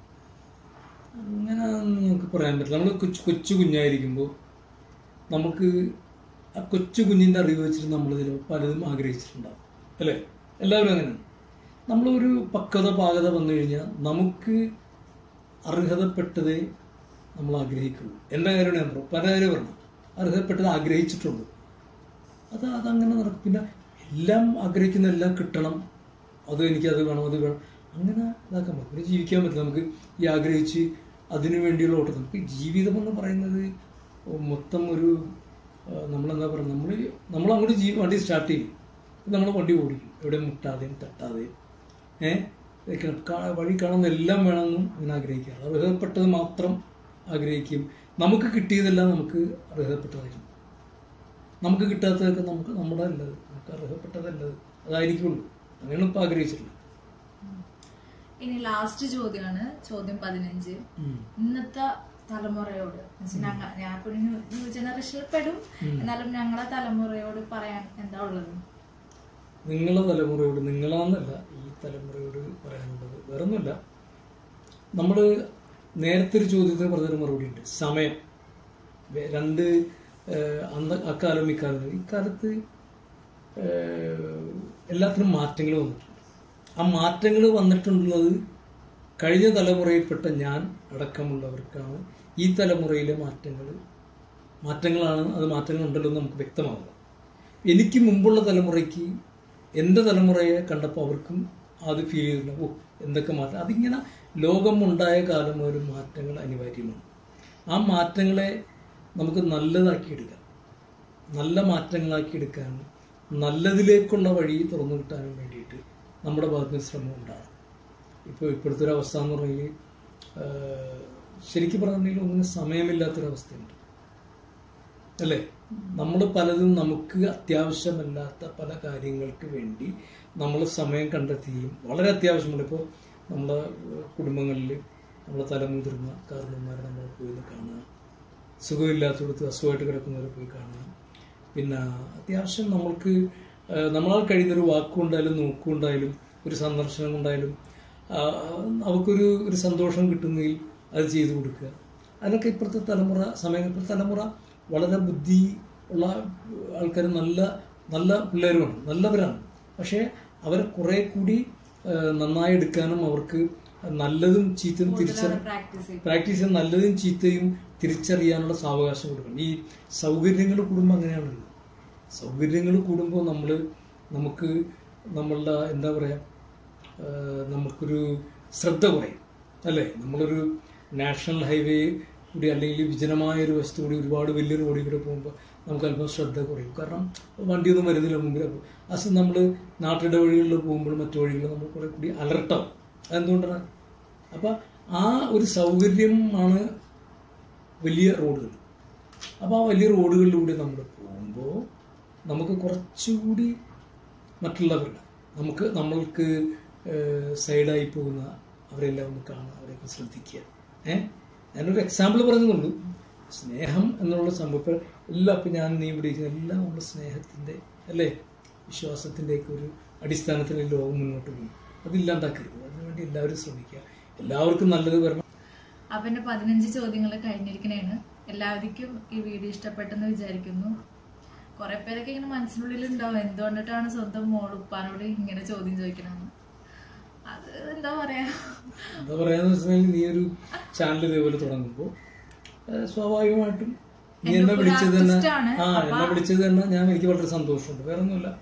അങ്ങനെ നമുക്ക് പറയാൻ പറ്റില്ല. നമ്മൾ കൊച്ചു കൊച്ചു കുഞ്ഞായിരിക്കുമ്പോൾ നമുക്ക് ആ കൊച്ചു കുഞ്ഞിൻ്റെ അറിവ് വെച്ചിട്ട് നമ്മൾ ചിലപ്പോൾ പലതും ആഗ്രഹിച്ചിട്ടുണ്ടാവും, അല്ലേ? എല്ലാവരും അങ്ങനെയാണ്. നമ്മളൊരു പക്വത പാകത വന്നു കഴിഞ്ഞാൽ നമുക്ക് അർഹതപ്പെട്ടതേ നമ്മൾ ആഗ്രഹിക്കുള്ളൂ. എൻ്റെ കാര്യമാണ് ഞാൻ പറഞ്ഞു, പല കാര്യം പറഞ്ഞു, അർഹതപ്പെട്ടത് ആഗ്രഹിച്ചിട്ടുള്ളൂ. അത് അതങ്ങനെ നടക്കും. പിന്നെ എല്ലാം ആഗ്രഹിക്കുന്ന എല്ലാം കിട്ടണം, അത് എനിക്കത് വേണം അത് വേണം അങ്ങനെ ഇതാക്കാൻ പറ്റും. പിന്നെ ജീവിക്കാൻ പറ്റില്ല. നമുക്ക് ഈ ആഗ്രഹിച്ച് അതിനു വേണ്ടിയുള്ള ഓട്ടം. നമുക്ക് ജീവിതം എന്ന് പറയുന്നത് മൊത്തം ഒരു നമ്മളെന്താ പറയുക, നമ്മൾ നമ്മളങ്ങോട്ട് ജീ വണ്ടി സ്റ്റാർട്ട് ചെയ്യും, നമ്മൾ വണ്ടി ഓടിക്കും, എവിടെ മുട്ടാതെയും തട്ടാതെയും ഏഹ് വഴി കാണുന്ന എല്ലാം വേണമെന്നും അങ്ങനെ ആഗ്രഹിക്കുക. അർഹതപ്പെട്ടത് മാത്രം ആഗ്രഹിക്കും. നമുക്ക് കിട്ടിയതെല്ലാം നമുക്ക് അർഹതപ്പെട്ടതായിരുന്നു. നമുക്ക് കിട്ടാത്തതൊക്കെ നമുക്ക് നമ്മുടെ അല്ലത്, നമുക്ക് അർഹതപ്പെട്ടതല്ലത് അതായിരിക്കുള്ളൂ. അങ്ങനെയാണ് ഇപ്പം ആഗ്രഹിച്ചിട്ടുള്ളത്. ഇനി ലാസ്റ്റ് ചോദ്യമാണ്, ചോദ്യം പതിനഞ്ച്. ഇന്നത്തെ തലമുറയോട്, ഞാൻ ന്യൂ ജനറേഷനിൽ പെടും, എന്നാലും ഞങ്ങളെ തലമുറയോട് പറയാൻ എന്താ ഉള്ളത്? നിങ്ങളെ തലമുറയോട്, നിങ്ങളാന്നല്ല ഈ തലമുറയോട് പറയാനുള്ളത് വേറൊന്നുമില്ല. നമ്മൾ നേരത്തെ ഒരു ചോദ്യത്തിന് പറഞ്ഞൊരു മറുപടി ഉണ്ട്, സമയം. രണ്ട് അന്ന് അക്കാലം ഇക്കാലം, ഇക്കാലത്ത് എല്ലാത്തിനും മാറ്റങ്ങൾ വന്നിട്ടുണ്ട്. ആ മാറ്റങ്ങൾ വന്നിട്ടുള്ളത് കഴിഞ്ഞ തലമുറയിൽപ്പെട്ട ഞാൻ അടക്കമുള്ളവർക്കാണ് ഈ തലമുറയിലെ മാറ്റങ്ങൾ മാറ്റങ്ങളാണ് അത് മാറ്റങ്ങളുണ്ടല്ലോ എന്ന് നമുക്ക് വ്യക്തമാകുന്നത്. എനിക്ക് മുമ്പുള്ള തലമുറയ്ക്ക് എൻ്റെ തലമുറയെ കണ്ടപ്പോൾ അവർക്കും അത് ഫീൽ ചെയ്തിട്ടുണ്ട്, ഓ എന്തൊക്കെ മാറ്റം. അതിങ്ങനെ ലോകം ഉണ്ടായ കാലം ഒരു മാറ്റങ്ങൾ അനിവാര്യമാണ്. ആ മാറ്റങ്ങളെ നമുക്ക് നല്ലതാക്കി എടുക്കാം. നല്ല മാറ്റങ്ങളാക്കി എടുക്കാനും നല്ലതിലേക്കുള്ള വഴി തുറന്നു കിട്ടാനും വേണ്ടിയിട്ട് നമ്മുടെ ഭാഗത്ത് നിന്ന് ശ്രമം ഉണ്ടാകും. ഇപ്പോൾ ഇപ്പോഴത്തെ ഒരു അവസ്ഥ എന്ന് പറഞ്ഞാൽ ശരിക്കും പറഞ്ഞിട്ടുണ്ടെങ്കിൽ ഒന്നിനും സമയമില്ലാത്തൊരവസ്ഥയുണ്ട് അല്ലേ? നമ്മൾ പലതും നമുക്ക് അത്യാവശ്യമല്ലാത്ത പല കാര്യങ്ങൾക്ക് വേണ്ടി നമ്മൾ സമയം കണ്ടെത്തുകയും വളരെ അത്യാവശ്യമുള്ള ഇപ്പോൾ നമ്മുടെ കുടുംബങ്ങളിൽ നമ്മളെ തലമുതിർന്ന കാരണന്മാരെ നമ്മൾ പോയി കാണുക, സുഖമില്ലാത്തടത്ത് അസുഖമായിട്ട് കിടക്കുന്നവരെ പോയി കാണുക, പിന്നെ അത്യാവശ്യം നമ്മൾക്ക് നമ്മളാൽ കഴിയുന്നൊരു വാക്കുകൊണ്ടായാലും നോക്കുകൊണ്ടായാലും ഒരു സന്ദർശനം കൊണ്ടായാലും അവർക്കൊരു ഒരു സന്തോഷം കിട്ടുന്നതിൽ അത് ചെയ്തു കൊടുക്കുക. അതിനൊക്കെ ഇപ്പോഴത്തെ തലമുറ സമയം ഇപ്പോഴത്തെ തലമുറ വളരെ ബുദ്ധി ഉള്ള ആൾക്കാർ, നല്ല നല്ല പിള്ളേരുമാണ്, നല്ലവരാണ്. പക്ഷേ അവരെ കുറെ കൂടി നന്നായി എടുക്കാനും അവർക്ക് നല്ലതും ചീത്തയും തിരിച്ചറി പ്രാക്ടീസ് ചെയ്യാൻ നല്ലതും ചീത്തയും തിരിച്ചറിയാനുള്ള സാവകാശം കൊടുക്കണം. ഈ സൗകര്യങ്ങൾ കൂടുമ്പോൾ അങ്ങനെയാണല്ലോ. സൗകര്യങ്ങൾ കൂടുമ്പോൾ നമ്മൾ നമുക്ക് നമ്മളുടെ എന്താ പറയുക, നമുക്കൊരു ശ്രദ്ധ കുറയും അല്ലേ? നമ്മളൊരു നാഷണൽ ഹൈവേ കൂടി അല്ലെങ്കിൽ വിജനമായൊരു വശത്ത് കൂടി ഒരുപാട് വലിയ റോഡിൽ കൂടെ പോകുമ്പോൾ നമുക്ക് അല്പം ശ്രദ്ധ കുറയും. കാരണം വണ്ടിയൊന്നും വരുന്നില്ല മുമ്പിൽ. അത് നമ്മൾ നാട്ടിലെ വഴികളിൽ പോകുമ്പോൾ മറ്റു വഴികളിൽ നമ്മൾ കുറെ കൂടി അലർട്ടാവും. അതെന്തുകൊണ്ടാണ്? അപ്പം ആ ഒരു സൗകര്യമാണ് വലിയ റോഡുകൾ. അപ്പോൾ ആ വലിയ റോഡുകളിലൂടെ നമ്മൾ പോകുമ്പോൾ നമുക്ക് കുറച്ചുകൂടി മറ്റുള്ളവരുടെ നമുക്ക് നമ്മൾക്ക് സൈഡായി പോകുന്ന അവരെല്ലാം ഒന്ന് കാണുക, അവരെയൊക്കെ ശ്രദ്ധിക്കുക. ഏഹ് ഞാനൊരു എക്സാമ്പിൾ പറഞ്ഞുകൊള്ളൂ. സ്നേഹം എന്നുള്ള സംഭവം എല്ലാം ഇപ്പം ഞാൻ നീ ഇവിടെ ഇരിക്കുന്ന എല്ലാം നമ്മുടെ സ്നേഹത്തിൻ്റെ അല്ലേ, വിശ്വാസത്തിൻ്റെയൊക്കെ ഒരു അടിസ്ഥാനത്തിൽ ലോകം മുന്നോട്ട് പോകും. അതില്ലാണ്ടാക്കരുത്. അതിനുവേണ്ടി എല്ലാവരും ശ്രമിക്കുക. എല്ലാവർക്കും നല്ലത് വരണം. അപ്പം എൻ്റെ പതിനഞ്ച് ചോദ്യങ്ങൾ കഴിഞ്ഞിരിക്കണേണ്. എല്ലാവർക്കും ഈ വീഡിയോ ഇഷ്ടപ്പെട്ടെന്ന് വിചാരിക്കുന്നു. കുറെ പേരൊക്കെ ഇങ്ങനെ മനസ്സിനുള്ളിൽ ഉണ്ടാവും എന്തുകൊണ്ടിട്ടാണ് സ്വന്തം മോൾ ഉപ്പാനോട് ഇങ്ങനെ ചോദ്യം ചോദിക്കണമെന്ന്. അത് എന്താ പറയാ എന്താ പറയാന്ന് വെച്ചാൽ നീ ഒരു ചാനൽ ഇതേപോലെ തുടങ്ങുമ്പോൾ സ്വാഭാവികമായിട്ടും നീ എന്നെ വിളിച്ചത് തന്നെ ആ എന്നെ വിളിച്ചത് തന്നെ ഞാൻ എനിക്ക് വളരെ സന്തോഷമുണ്ട്. വേറെ ഒന്നുമില്ല.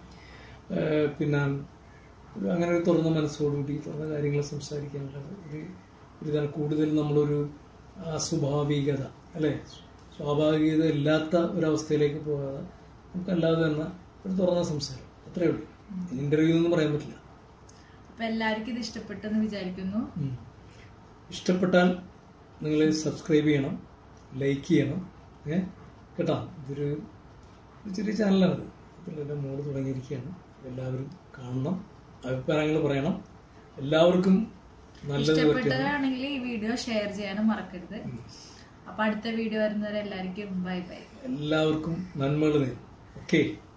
പിന്നെ അങ്ങനെ ഒരു തുറന്ന മനസ്സോടുകൂടി തുറന്ന കാര്യങ്ങൾ സംസാരിക്കാനുള്ള ഒരു ഇതാണ്. കൂടുതൽ നമ്മളൊരു അസ്വാഭാവികത അല്ലെ, സ്വാഭാവികത ഇല്ലാത്ത ഒരവസ്ഥയിലേക്ക് പോകാതെ നമുക്കല്ലാതെ തന്നെ ഒരു തുറന്ന സംസാരം, അത്രയേ ഉള്ളൂ. ഇന്റർവ്യൂ ഒന്നും പറയാൻ പറ്റില്ല. അപ്പൊ എല്ലാവർക്കും ഇത് ഇഷ്ടപ്പെട്ടെന്ന് വിചാരിക്കുന്നു. ഇഷ്ടപ്പെട്ടാൽ നിങ്ങൾ സബ്സ്ക്രൈബ് ചെയ്യണം, ലൈക്ക് ചെയ്യണം. ഏഹ് കേട്ടോ, ഇതൊരു ചെറിയ ചാനലാണിത്. ഇതിലെൻ്റെ മോള് തുടങ്ങിയിരിക്കുകയാണ്. എല്ലാവരും കാണണം, അഭിപ്രായങ്ങൾ പറയണം. എല്ലാവർക്കും നല്ലത് ഇഷ്ടപ്പെട്ടതാണെങ്കിൽ ഈ വീഡിയോ ഷെയർ ചെയ്യാനും മറക്കരുത്. അപ്പൊ അടുത്ത വീഡിയോ വരുന്നവരെ എല്ലാവർക്കും ബൈ ബൈ. എല്ലാവർക്കും നന്മകൾ നേരും. ഓക്കെ.